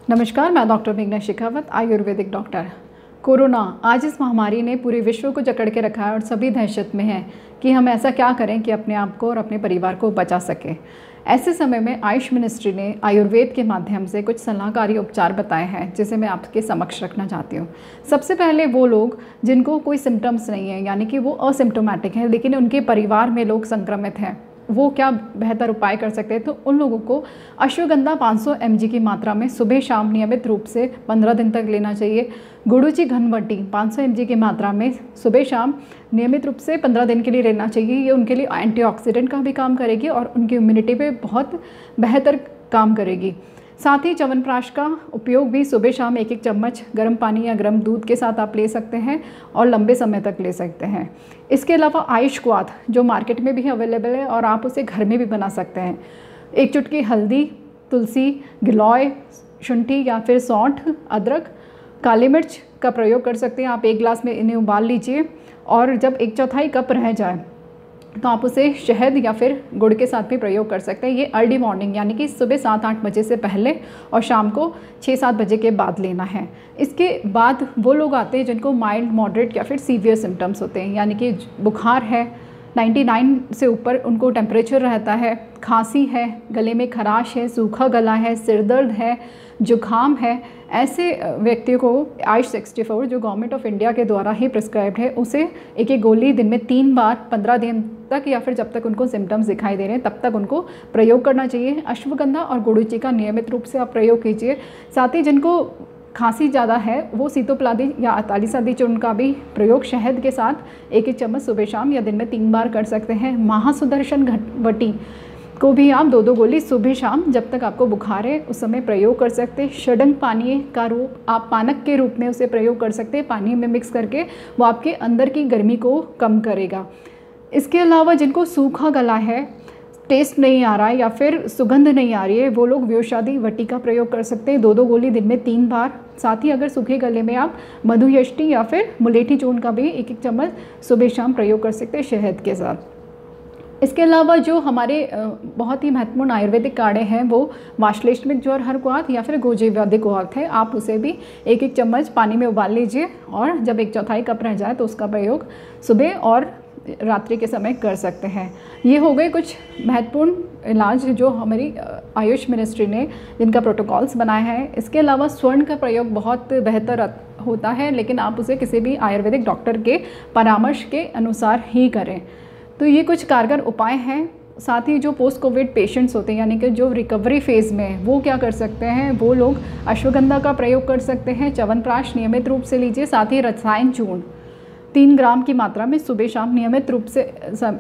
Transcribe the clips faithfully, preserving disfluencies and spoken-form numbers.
नमस्कार, मैं डॉक्टर मेघना शेखावत, आयुर्वेदिक डॉक्टर। कोरोना आज इस महामारी ने पूरे विश्व को जकड़ के रखा है और सभी दहशत में हैं कि हम ऐसा क्या करें कि अपने आप को और अपने परिवार को बचा सकें। ऐसे समय में आयुष मिनिस्ट्री ने आयुर्वेद के माध्यम से कुछ सलाहकारी उपचार बताए हैं जिसे मैं आपके समक्ष रखना चाहती हूँ। सबसे पहले वो लोग जिनको कोई सिम्टम्स नहीं है, यानी कि वो असिम्टोमेटिक हैं लेकिन उनके परिवार में लोग संक्रमित हैं, वो क्या बेहतर उपाय कर सकते हैं। तो उन लोगों को अश्वगंधा पाँच सौ एम जी की मात्रा में सुबह शाम नियमित रूप से पंद्रह दिन तक लेना चाहिए। गुड़ुचि घनवटी पाँच सौ एम जी की मात्रा में सुबह शाम नियमित रूप से पंद्रह दिन के लिए लेना चाहिए। ये उनके लिए एंटीऑक्सीडेंट का भी काम करेगी और उनकी इम्यूनिटी पे बहुत बेहतर काम करेगी। साथ ही च्यवनप्राश का उपयोग भी सुबह शाम एक एक चम्मच गर्म पानी या गर्म दूध के साथ आप ले सकते हैं और लंबे समय तक ले सकते हैं। इसके अलावा आयुष क्वाथ जो मार्केट में भी अवेलेबल है और आप उसे घर में भी बना सकते हैं। एक चुटकी हल्दी, तुलसी, गिलोय, शुंठी या फिर सौंठ, अदरक, काली मिर्च का प्रयोग कर सकते हैं। आप एक गिलास में इन्हें उबाल लीजिए और जब एक चौथाई कप रह जाए तो आप उसे शहद या फिर गुड़ के साथ भी प्रयोग कर सकते हैं। ये अर्ली मॉर्निंग यानी कि सुबह सात आठ बजे से पहले और शाम को छः सात बजे के बाद लेना है। इसके बाद वो लोग आते हैं जिनको माइल्ड, मॉडरेट या फिर सीवियर सिम्टम्स होते हैं, यानी कि बुखार है, निन्यानवे से ऊपर उनको टेम्परेचर रहता है, खांसी है, गले में खराश है, सूखा गला है, सिर दर्द है, जुकाम है। ऐसे व्यक्तियों को आयुष सिक्सटी फोर जो गवर्नमेंट ऑफ इंडिया के द्वारा ही प्रिस्क्राइब्ड है, उसे एक एक गोली दिन में तीन बार पंद्रह दिन तक या फिर जब तक उनको सिम्टम्स दिखाई दे रहे हैं तब तक उनको प्रयोग करना चाहिए। अश्वगंधा और गुड़ुचि का नियमित रूप से आप प्रयोग कीजिए। साथ ही जिनको खांसी ज़्यादा है वो सीतोपलादी या अतालीसादी चूर्ण का भी प्रयोग शहद के साथ एक एक चम्मच सुबह शाम या दिन में तीन बार कर सकते हैं। महासुदर्शन घटवटी को भी आप दो दो गोली सुबह शाम जब तक आपको बुखार है उस समय प्रयोग कर सकते हैं। षडंग पानीय का रूप आप पानक के रूप में उसे प्रयोग कर सकते हैं, पानी में मिक्स करके, वो आपके अंदर की गर्मी को कम करेगा। इसके अलावा जिनको सूखा गला है, टेस्ट नहीं आ रहा है या फिर सुगंध नहीं आ रही है, वो लोग व्योषादी वटी का प्रयोग कर सकते हैं, दो दो गोली दिन में तीन बार। साथ ही अगर सूखे गले में आप मधुयष्टि या फिर मुलेठी चूर्ण का भी एक एक चम्मच सुबह शाम प्रयोग कर सकते हैं शहद के साथ। इसके अलावा जो हमारे बहुत ही महत्वपूर्ण आयुर्वेदिक काढ़े हैं वो वाश्लेष्टमिक ज्वर हर क्वाथ या फिर गोजीव्याधि क्वाथ है, आप उसे भी एक एक चम्मच पानी में उबाल लीजिए और जब एक चौथाई कप रह जाए तो उसका प्रयोग सुबह और रात्रि के समय कर सकते हैं। ये हो गए कुछ महत्वपूर्ण इलाज जो हमारी आयुष मिनिस्ट्री ने जिनका प्रोटोकॉल्स बनाए हैं। इसके अलावा स्वर्ण का प्रयोग बहुत बेहतर होता है, लेकिन आप उसे किसी भी आयुर्वेदिक डॉक्टर के परामर्श के अनुसार ही करें। तो ये कुछ कारगर उपाय हैं। साथ ही जो पोस्ट कोविड पेशेंट्स होते हैं यानी कि जो रिकवरी फेज़ में हैं वो क्या कर सकते हैं, वो लोग अश्वगंधा का प्रयोग कर सकते हैं। च्यवनप्राश नियमित रूप से लीजिए। साथ ही रसायन चूर्ण तीन ग्राम की मात्रा में सुबह शाम नियमित रूप से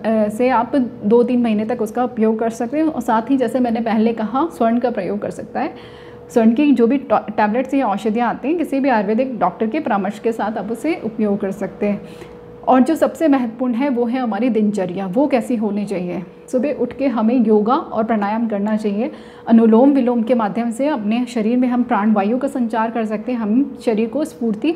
से आप दो तीन महीने तक उसका उपयोग कर सकते हैं। और साथ ही जैसे मैंने पहले कहा, स्वर्ण का प्रयोग कर सकता है। स्वर्ण की जो भी टैबलेट्स या औषधियाँ आती हैं किसी भी आयुर्वेदिक डॉक्टर के परामर्श के साथ आप उसे उपयोग कर सकते हैं। और जो सबसे महत्वपूर्ण है वो है हमारी दिनचर्या, वो कैसी होनी चाहिए। सुबह उठ के हमें योगा और प्राणायाम करना चाहिए। अनुलोम विलोम के माध्यम से अपने शरीर में हम प्राणवायु का संचार कर सकते हैं, हम शरीर को स्फूर्ति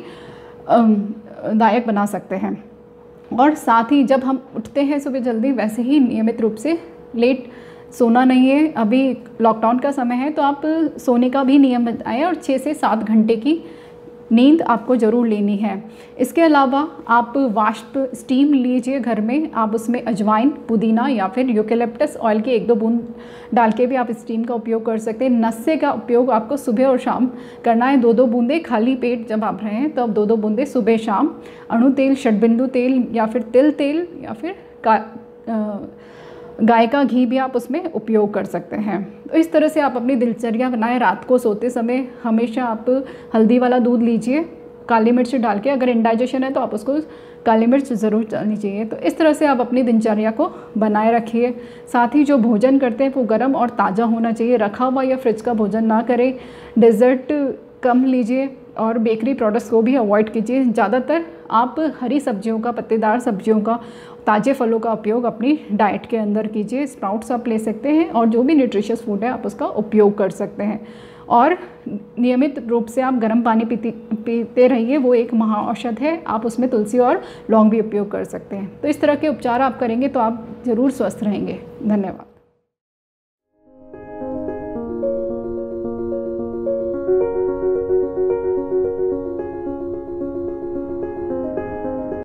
दायक बना सकते हैं। और साथ ही जब हम उठते हैं सुबह जल्दी, वैसे ही नियमित रूप से लेट सोना नहीं है। अभी लॉकडाउन का समय है तो आप सोने का भी नियम बनाएं और छः से सात घंटे की नींद आपको ज़रूर लेनी है। इसके अलावा आप वाष्प स्टीम लीजिए घर में, आप उसमें अजवाइन, पुदीना या फिर यूकेलिप्टस ऑयल के एक दो बूंद डाल के भी आप स्टीम का उपयोग कर सकते हैं। नस्से का उपयोग आपको सुबह और शाम करना है, दो दो बूंदे खाली पेट जब आप रहें तो अब दो दो बूंदे सुबह शाम। अणु तेल, षडबिंदु तेल या फिर तिल तेल या फिर का आ, गाय का घी भी आप उसमें उपयोग कर सकते हैं। तो इस तरह से आप अपनी दिनचर्या बनाएं। रात को सोते समय हमेशा आप हल्दी वाला दूध लीजिए, काली मिर्च डाल के। अगर इंडाइजेशन है तो आप उसको काली मिर्च ज़रूर डालनी चाहिए। तो इस तरह से आप अपनी दिनचर्या को बनाए रखिए। साथ ही जो भोजन करते हैं वो गर्म और ताज़ा होना चाहिए, रखा हुआ या फ्रिज का भोजन ना करें। डेजर्ट कम लीजिए और बेकरी प्रोडक्ट्स को भी अवॉइड कीजिए। ज़्यादातर आप हरी सब्जियों का, पत्तेदार सब्जियों का, ताज़े फलों का उपयोग अपनी डाइट के अंदर कीजिए। स्प्राउट्स आप ले सकते हैं और जो भी न्यूट्रिशियस फूड है आप उसका उपयोग कर सकते हैं। और नियमित रूप से आप गर्म पानी पीती पीते रहिए, वो एक महाऔषध है। आप उसमें तुलसी और लौंग भी उपयोग कर सकते हैं। तो इस तरह के उपचार आप करेंगे तो आप ज़रूर स्वस्थ रहेंगे। धन्यवाद।